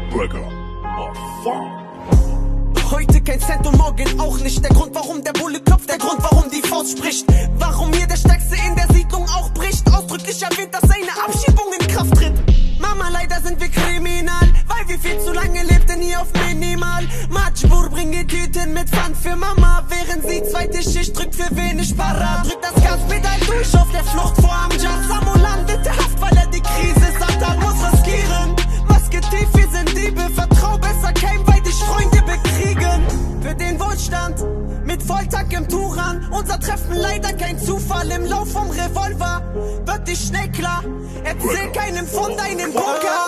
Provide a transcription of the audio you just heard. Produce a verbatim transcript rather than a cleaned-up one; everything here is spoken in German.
Breaker are fun. Heute kein Cent und morgen auch nicht. Der Grund, warum der Bulle klopft, der Grund, warum die Faust spricht. Warum hier der Stärkste in der Siedlung auch bricht. Ausdrücklich erwähnt, dass seine Abschiebung in Kraft tritt. Mama, leider sind wir kriminal, weil wir viel zu lange lebten hier auf minimal. Matschbur bringe Tüten mit Pfand für Mama, während sie zweite Schicht drückt für wenig parat. Drückt das Gaspedal durch auf der Flucht vor Amjad. Samo landete Haft, weil er die Krise Satan muss riskieren. Maske tief, wir sind Diebe, vertrau besser kein, weil dich Freunde bekriegen. Für den Wohlstand, mit Volltag im Turan. Unser Treffen leider kein Zufall, im Lauf vom Revolver wird dich schnell klar. Erzähl keinem von deinem Bunker.